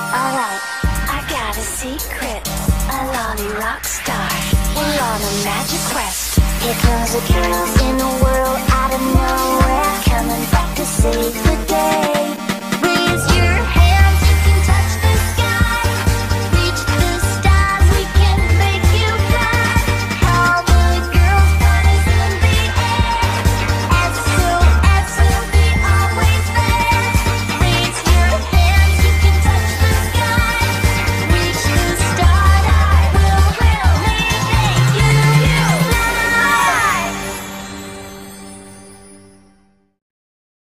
Alright, I got a secret, a lolirock star. We're on a magic quest. Here comes the girls in the world.